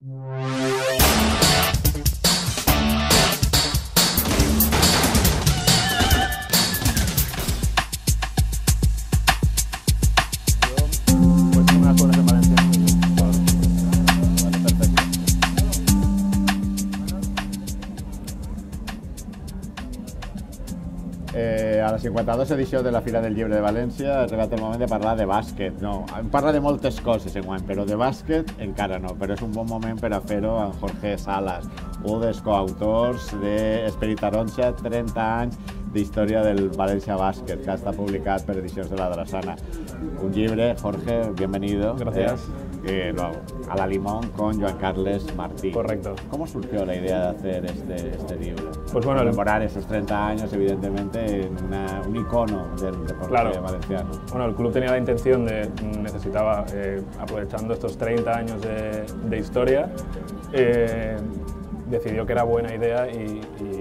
A la 52 edició de la Fira del Llibre de València ha arribat el moment de parlar de bàsquet. No, hem parlat de moltes coses enguany, però de bàsquet encara no. Però és un bon moment per a fer-ho amb Jorge Salas, un dels coautors d'Esperit Taronja, 30 anys d'història del València Bàsquet, que ha estat publicat per Edicions de la Drassana. Un llibre, Jorge, bienvenido. Gracias. A la Limón con Joan Carles Martí. Correcto. ¿Cómo surgió la idea de hacer este libro? Pues bueno, conmemorar esos 30 años, evidentemente, en un icono del deporte valenciano. Bueno, el club tenía la intención necesitaba, aprovechando estos 30 años de historia, decidió que era buena idea y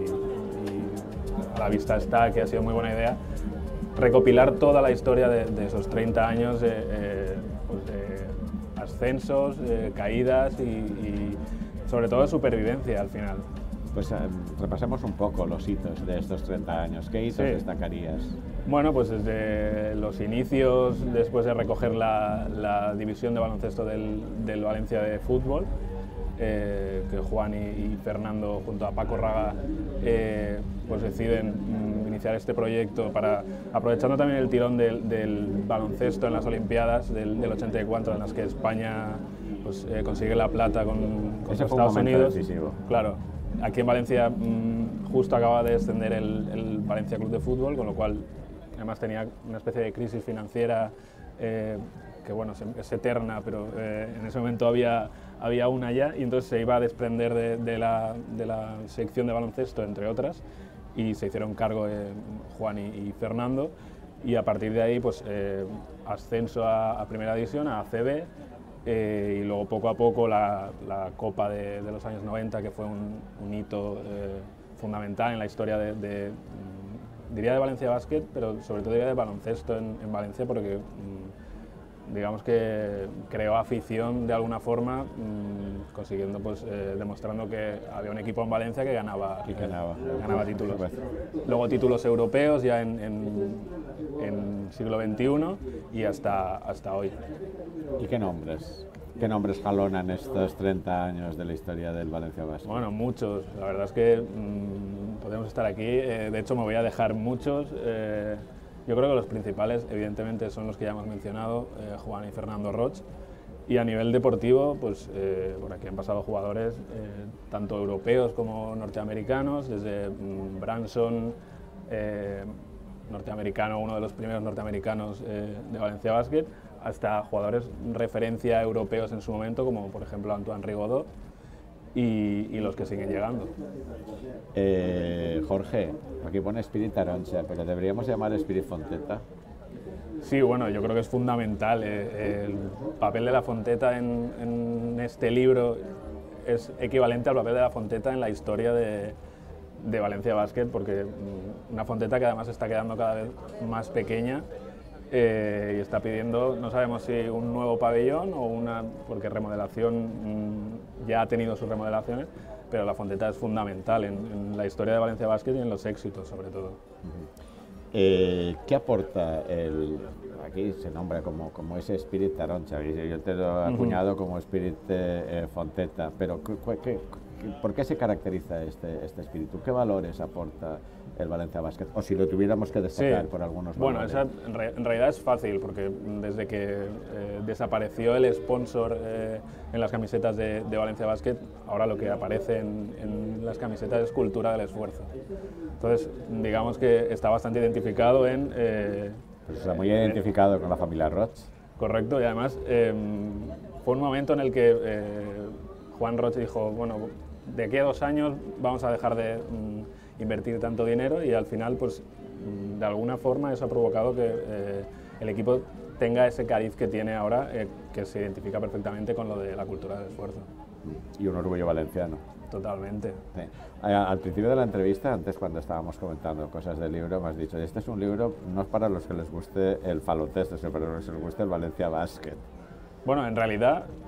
a la vista está que ha sido muy buena idea recopilar toda la historia de esos 30 años de ascensos, caídas y sobre todo de supervivencia al final. Pues repasemos un poco los hitos de estos 30 años. ¿Qué hitos destacarías? Bueno, pues desde los inicios, después de recoger la división de baloncesto del Valencia de fútbol, que Juan y Fernando junto a Paco Raga pues deciden iniciar este proyecto aprovechando también el tirón del baloncesto en las Olimpiadas del 84, en las que España pues, consigue la plata con Estados Unidos. Decisivo. Claro, aquí en Valencia justo acaba de descender el Valencia Club de Fútbol, con lo cual además tenía una especie de crisis financiera que bueno, es eterna, pero en ese momento había una ya, y entonces se iba a desprender de la sección de baloncesto, entre otras, y se hicieron cargo Juan y Fernando, y a partir de ahí pues ascenso a primera división, a ACB, y luego poco a poco la Copa de los años 90, que fue un hito fundamental en la historia diría de Valencia Bàsquet, pero sobre todo diría de baloncesto en Valencia, porque digamos que creó afición de alguna forma, consiguiendo, pues, demostrando que había un equipo en Valencia que ganaba títulos. Luego títulos europeos ya en siglo XXI y hasta hoy. ¿Y qué nombres jalonan estos 30 años de la historia del Valencia Bàsquet? Bueno, muchos. La verdad es que podemos estar aquí. De hecho, me voy a dejar muchos. Yo creo que los principales, evidentemente, son los que ya hemos mencionado, Juan y Fernando Roig. Y a nivel deportivo, pues por aquí han pasado jugadores tanto europeos como norteamericanos, desde Branson, norteamericano, uno de los primeros norteamericanos de Valencia Bàsquet, hasta jugadores referencia europeos en su momento, como por ejemplo Antoine Rigaudot, y los que siguen llegando. Jorge, aquí pone Esperit Taronja, pero deberíamos llamar Esperit Fonteta. Sí, bueno, yo creo que es fundamental. El papel de la Fonteta en este libro es equivalente al papel de la Fonteta en la historia de Valencia Bàsquet, porque una Fonteta que además está quedando cada vez más pequeña y está pidiendo, no sabemos si un nuevo pabellón o porque remodelación ya ha tenido sus remodelaciones, pero la Fonteta es fundamental en la historia de Valencia Bàsquet y en los éxitos, sobre todo. ¿Qué aporta aquí se nombra como ese Esperit Taronja, yo te lo he acuñado como Esperit Fonteta, pero ¿por qué se caracteriza este espíritu? ¿Qué valores aporta el Valencia Bàsquet? O si lo tuviéramos que destacar por algunos valores. Bueno, en realidad es fácil, porque desde que desapareció el sponsor en las camisetas de Valencia Bàsquet, ahora lo que aparece en las camisetas es cultura del esfuerzo. Entonces, digamos que está bastante identificado pues está muy identificado con la familia Roig. Correcto, y además fue un momento en el que Juan Roig dijo, bueno, de aquí a 2 años vamos a dejar de invertir tanto dinero, y al final, pues de alguna forma eso ha provocado que el equipo tenga ese cariz que tiene ahora, que se identifica perfectamente con lo de la cultura del esfuerzo. Y un orgullo valenciano. Totalmente. Sí. Al principio de la entrevista, antes cuando estábamos comentando cosas del libro, me has dicho, este es un libro no es para los que les guste el baloncesto, sino para los que les guste el Valencia Bàsquet. Bueno, en realidad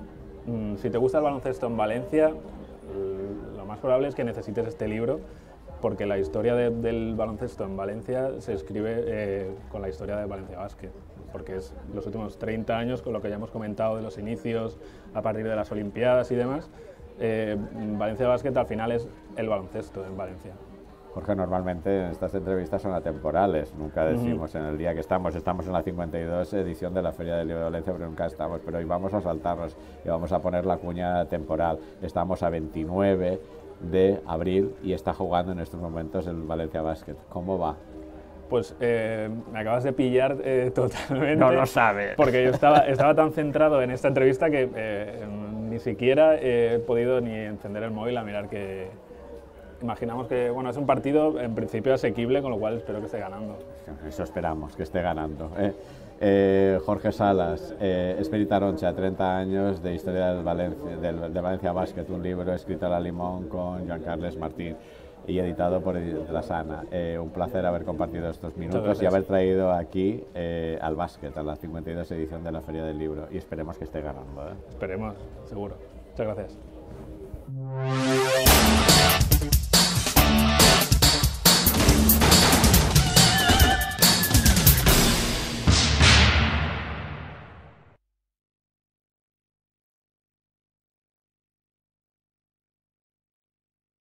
si te gusta el baloncesto en Valencia, lo más probable es que necesites este libro, porque la historia del baloncesto en Valencia se escribe con la historia de Valencia Basket, porque es los últimos 30 años, con lo que ya hemos comentado de los inicios a partir de las Olimpiadas y demás. Valencia Basket al final es el baloncesto en Valencia. Jorge, normalmente en estas entrevistas son atemporales, nunca decimos en el día que estamos en la 52 edición de la Feria del Libro de Valencia, pero nunca estamos, pero hoy vamos a saltarnos y vamos a poner la cuña temporal. Estamos a 29 de abril y está jugando en estos momentos el Valencia Basket. ¿Cómo va? Pues me acabas de pillar totalmente. No lo sabes. Porque yo estaba tan centrado en esta entrevista que ni siquiera he podido ni encender el móvil a mirar que... Imaginamos que bueno, es un partido en principio asequible, con lo cual espero que esté ganando. Eso esperamos, que esté ganando. Jorge Salas, Esperit Aroncha, 30 años de historia de Valencia Basket, un libro escrito a la limón con Joan Carles Martín y editado por La Sana. Un placer haber compartido estos minutos y haber traído aquí al básquet, a la 52 edición de la Feria del Libro, y esperemos que esté ganando. Esperemos, seguro. Muchas gracias.